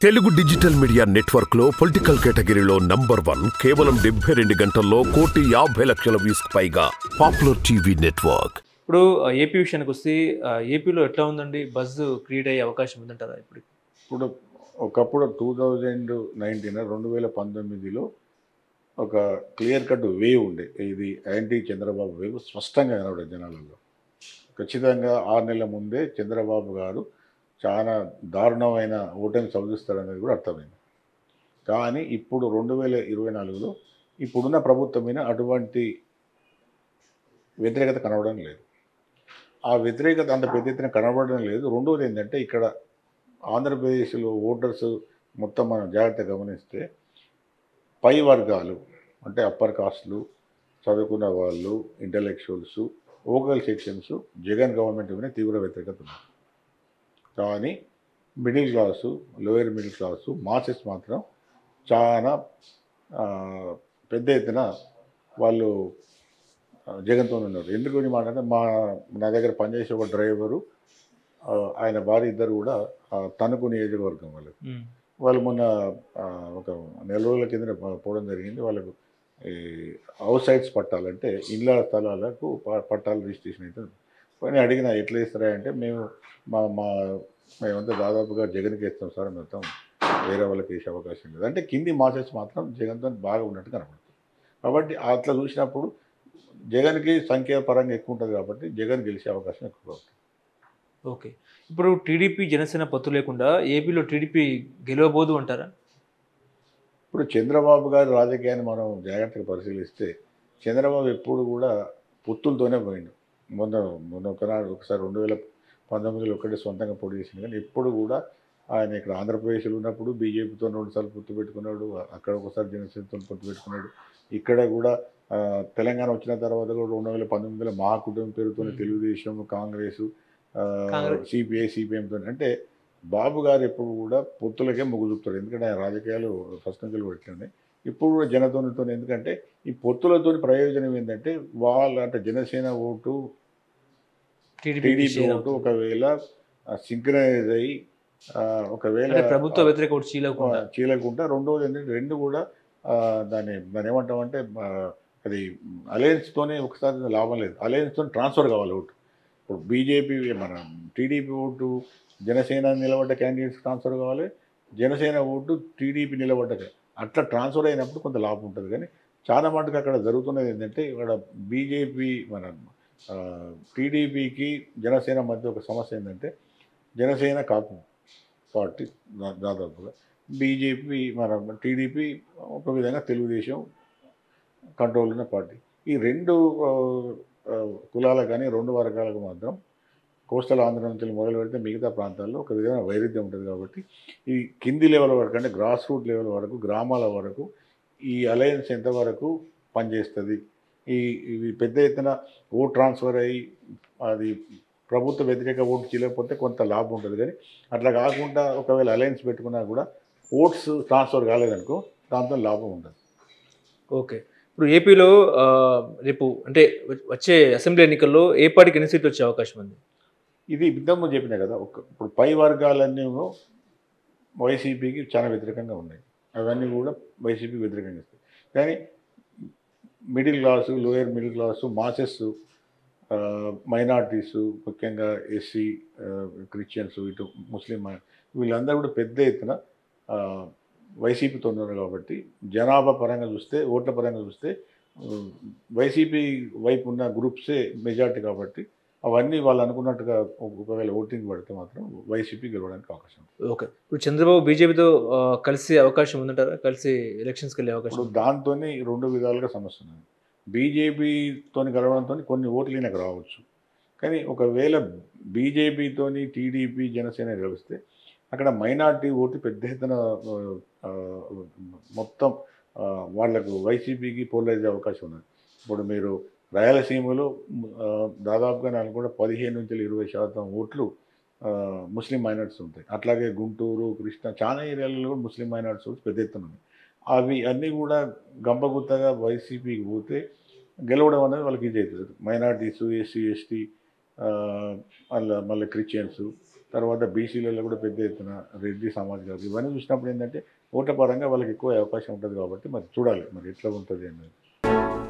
Telugu digital media network లో political కేటగిరీలో number 1 కేవలం 72 గంటల్లో 1,50,00,000 వ్యూస్ పైగా పాపులర్ టీవీ నెట్వర్క్. ఇప్పుడు ఏపీ విషయానికి వస్తే ఏపీలో ఎట్లా ఉందండి? బజ్ క్రియేట్ అయ్యే అవకాశం ఉందంటారా ఇప్పుడు? ఇప్పుడు ఒకప్పుడు 2019లో ఒక క్లియర్ కట్ వేవ్ ఉండే, ఇది యాంటీ చంద్రబాబు వేవ్ స్పష్టంగా కనబడే జనాలలో. ఖచ్చితంగా 6 నెలల ముందే చంద్రబాబు గారు చాలా దారుణమైన ఓటమి చవిచూస్తారనేది కూడా అర్థమైంది. కానీ ఇప్పుడు 2024లో ఇప్పుడున్న ప్రభుత్వం మీద అటువంటి వ్యతిరేకత కనబడడం లేదు. ఆ వ్యతిరేకత అంత పెద్ద ఎత్తున కనబడడం లేదు. రెండోది ఏంటంటే, ఇక్కడ ఆంధ్రప్రదేశ్లో ఓటర్స్ మొత్తం మనం జాగ్రత్తగా గమనిస్తే పై వర్గాలు అంటే అప్పర్ కాస్ట్లు, చదువుకున్న వాళ్ళు, intellectuals, vocal sections Jagan government మీద తీవ్ర వ్యతిరేకత ఉంది. కానీ middle class, lower middle class, masses మాత్రం చాలా పెద్ద ఎత్తున వాళ్ళు జగన్తో ఉన్నారు. ఎందుకు ఈ మాట అంటే, నా దగ్గర పనిచేసే ఒక డ్రైవరు, ఆయన భార్య ఇద్దరు కూడా తణుకు నియోజకవర్గం వాళ్ళు మొన్న ఒక నెల రోజుల కింద పోవడం జరిగింది. వాళ్ళకు ఈ హౌస్ సైట్స్ పట్టాలంటే ఇళ్ళ స్థలాలకు పట్టాలు రిజిస్ట్రేషన్ అవుతుంది. కానీ అడిగిన ఎట్లా ఇస్తారా అంటే, మేమంతా దాదాపుగా జగన్కి ఇస్తాం సార్, మొత్తం వేరే వాళ్ళకి వేసే అవకాశం లేదు అంటే, కింది మాసెస్ మాత్రం జగన్తో బాగా ఉన్నట్టు కనబడుతుంది. కాబట్టి అట్లా చూసినప్పుడు జగన్కి సంఖ్యాపరంగా ఎక్కువ ఉంటుంది కాబట్టి జగన్ గెలిచే అవకాశం ఎక్కువ ఉంటుంది. ఓకే, ఇప్పుడు టీడీపీ జనసేన పొత్తు లేకుండా ఏపీలో టీడీపీ గెలవబోదు అంటారా? ఇప్పుడు చంద్రబాబు గారి రాజకీయాన్ని మనం జాగ్రత్తగా పరిశీలిస్తే, చంద్రబాబు ఎప్పుడు కూడా పొత్తులతోనే పోయిండు. ఒకసారి 2019లో ఒక్కటే సొంతంగా పోటీ చేసింది. కానీ ఎప్పుడు కూడా ఆయన ఇక్కడ ఆంధ్రప్రదేశ్లో ఉన్నప్పుడు బీజేపీతో 2 సార్లు పొత్తు పెట్టుకున్నాడు, అక్కడ ఒకసారి జనసేనతో పొత్తు పెట్టుకున్నాడు. ఇక్కడ కూడా తెలంగాణ వచ్చిన తర్వాత కూడా 2019లో మా కుటుంబం పేరుతో తెలుగుదేశం, కాంగ్రెస్, సిపిఐ, సిపిఎంతో, అంటే బాబు గారు ఎప్పుడు కూడా పొత్తులకే మొగ్గు చూపుతారు. ఎందుకంటే ఆయన రాజకీయాలు ఫస్ట్ నుంచి పెట్టినాయి. ఇప్పుడు కూడా జనతోనితో, ఎందుకంటే ఈ పొత్తులతో ప్రయోజనం ఏంటంటే, అంటే జనసేన ఓటు, టీడీపీ ఓటు ఒకవేళ సింక్రనైజ్ అయ్యి ఒకవేళ ప్రభుత్వ వ్యతిరేక ఓటు చీలకుంటా. రెండోది ఏంటంటే, రెండు కూడా దాన్ని ఏమంటామంటే, అది అలయన్స్తోనే ఒకసారి లాభం లేదు, అలయన్స్తో ట్రాన్స్ఫర్ కావాలి ఓటు. ఇప్పుడు బీజేపీ మన టీడీపీ ఓటు జనసేన నిలబడ్డ క్యాండిడేట్స్ ట్రాన్స్ఫర్ కావాలి, జనసేన ఓటు టీడీపీ నిలబడ్డ, అట్లా ట్రాన్స్ఫర్ అయినప్పుడు కొంత లాభం ఉంటుంది. కానీ చాలా మటుకు అక్కడ జరుగుతున్నది ఏంటంటే, ఇక్కడ బీజేపీ మన టీడీపీకి జనసేన మధ్య ఒక సమస్య ఏంటంటే, జనసేన కాపు పార్టీ దాదాపుగా, బీజేపీ మన టీడీపీ ఒక విధంగా తెలుగుదేశం కంట్రోల్ ఉన్న పార్టీ. ఈ రెండు కులాలకు కానీ 2 వర్గాలకు మాత్రం కోస్టల్ ఆంధ్ర నుంచి మొదలు పెడితే మిగతా ప్రాంతాల్లో ఒక విధమైన వైరుధ్యం ఉంటుంది. కాబట్టి ఈ కింది లెవెల్ వరకు, అంటే గ్రాస్ రూట్ లెవెల్ వరకు, గ్రామాల వరకు ఈ అలయన్స్ ఎంతవరకు పనిచేస్తుంది, ఇవి పెద్ద ఎత్తున ఓట్ ట్రాన్స్ఫర్ అయ్యి అది ప్రభుత్వ వ్యతిరేక ఓటు చేయలేకపోతే కొంత లాభం ఉంటుంది. కానీ అట్లా కాకుండా ఒకవేళ అలయన్స్ పెట్టుకున్నా కూడా ఓట్స్ ట్రాన్స్ఫర్ కాలేదనుకో, దాంతో లాభం ఉంటుంది. ఓకే, ఇప్పుడు ఏపీలో రేపు అంటే వచ్చే అసెంబ్లీ ఎన్నికల్లో ఏ పార్టీకి ఎన్ని సీట్లు వచ్చే అవకాశం ఉంది? ఇది ఇంతకు చెప్పినా కదా, ఇప్పుడు పై వర్గాలన్నీ వైసీపీకి చాలా వ్యతిరేకంగా ఉన్నాయి. అవన్నీ కూడా వైసీపీకి వ్యతిరేకంగా ఇస్తాయి. కానీ middle class, lower middle class, masses, minorities, ముఖ్యంగా ఎస్సీ, క్రిస్టియన్స్, ఇటు ముస్లిం, వీళ్ళందరూ కూడా పెద్ద ఎత్తున వైసీపీతో ఉన్నారు. కాబట్టి జనాభా పరంగా చూస్తే, ఓట్ల పరంగా చూస్తే వైసీపీ వైపు ఉన్న గ్రూప్సే మెజార్టీ. కాబట్టి అవన్నీ వాళ్ళు అనుకున్నట్టుగా ఒకవేళ ఓటింగ్ పడితే మాత్రం వైసీపీ గెలవడానికి అవకాశం ఉంది. ఓకే, ఇప్పుడు చంద్రబాబు బీజేపీతో కలిసి అవకాశం ఉందంటారా? కలిసి ఎలక్షన్స్కి వెళ్ళే అవకాశం? దాంతో 2 విధాలుగా సమస్య ఉంది. బీజేపీతో గెలవడంతో కొన్ని ఓట్లు ఈయనకు రావచ్చు. కానీ ఒకవేళ బీజేపీతో టీడీపీ, జనసేన గెలిస్తే అక్కడ మైనార్టీ ఓటు పెద్ద ఎత్తున మొత్తం వాళ్లకు వైసీపీకి పోలరైజ్ అవకాశం ఉన్నది. ఇప్పుడు మీరు రాయలసీమలో దాదాపుగా నాకు కూడా 15 నుంచి 20% ఓట్లు ముస్లిం మైనార్టీస్ ఉంటాయి. అట్లాగే గుంటూరు, కృష్ణా చాలా ఏరియాలలో కూడా ముస్లిం మైనార్టీస్ ఓట్స్ పెద్ద ఎత్తున ఉన్నాయి. అవి అన్నీ కూడా గంపగుత్తగా వైసీపీకి పోతే గెలవడం అనేది వాళ్ళకి ఈజీ అవుతుంది. మైనార్టీసు, ఎస్సీ, ఎస్టీ, మళ్ళీ క్రిస్టియన్స్, తర్వాత బీసీలలో కూడా పెద్ద ఎత్తున రెడ్డి సామాజిక వర్గం ఇవన్నీ చూసినప్పుడు ఏంటంటే ఓట్ల పరంగా వాళ్ళకి ఎక్కువ అవకాశం ఉంటుంది కాబట్టి మరి చూడాలి మరి ఎట్లా ఉంటుంది అనేది.